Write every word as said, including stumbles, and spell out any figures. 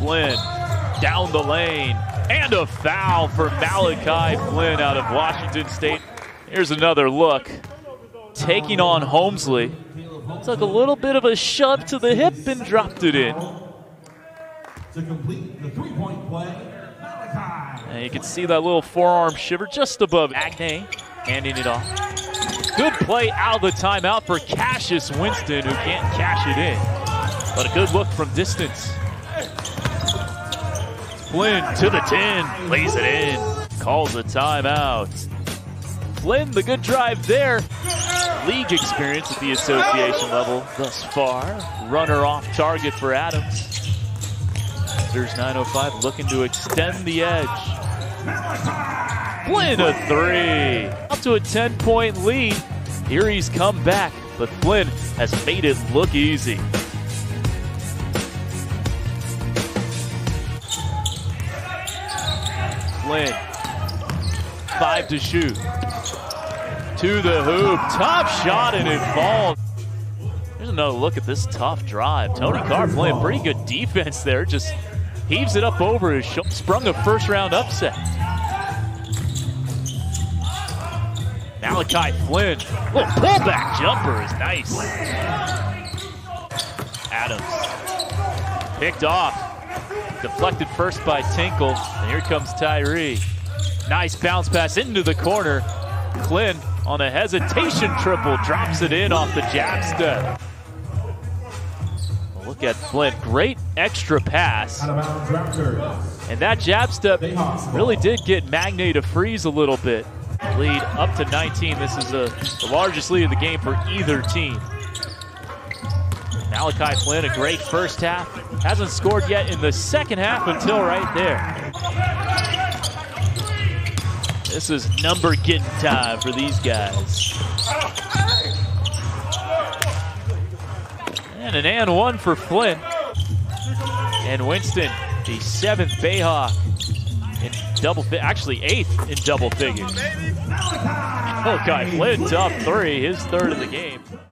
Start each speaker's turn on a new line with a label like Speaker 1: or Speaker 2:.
Speaker 1: Flynn down the lane. And a foul for Malachi Flynn out of Washington State. Here's another look. Taking on Holmesley. Took a little bit of a shove to the hip and dropped it in.
Speaker 2: To complete the three-point play, Malachi.
Speaker 1: And you can see that little forearm shiver just above Agne, handing it off. Good play out of the timeout for Cassius Winston, who can't cash it in. But a good look from distance. Flynn to the ten, lays it in, calls a timeout. Flynn, the good drive there. League experience at the association level thus far. Runner off target for Adams. There's nine oh five looking to extend the edge. Flynn a three. Up to a ten-point lead. Erie's come back, but Flynn has made it look easy. Flynn, five to shoot. To the hoop, top shot and it falls. Here's another look at this tough drive. Tony Carr playing pretty good defense there. Just heaves it up over his shoulder. Sprung a first round upset. Malachi Flynn, little pullback jumper is nice. Adams, picked off. Deflected first by Tinkle, and here comes Tyree. Nice bounce pass into the corner. Flynn on a hesitation triple, drops it in off the jab step. Look at Flynn, great extra pass. And that jab step really did get Magne to freeze a little bit. Lead up to nineteen. This is a, the largest lead of the game for either team. Malachi Flynn, a great first half. Hasn't scored yet in the second half until right there. This is number getting time for these guys. And an and one for Flynn. And Winston, the seventh Bayhawk in double, actually eighth in double figures. Malachi Flynn, top three, his third of the game.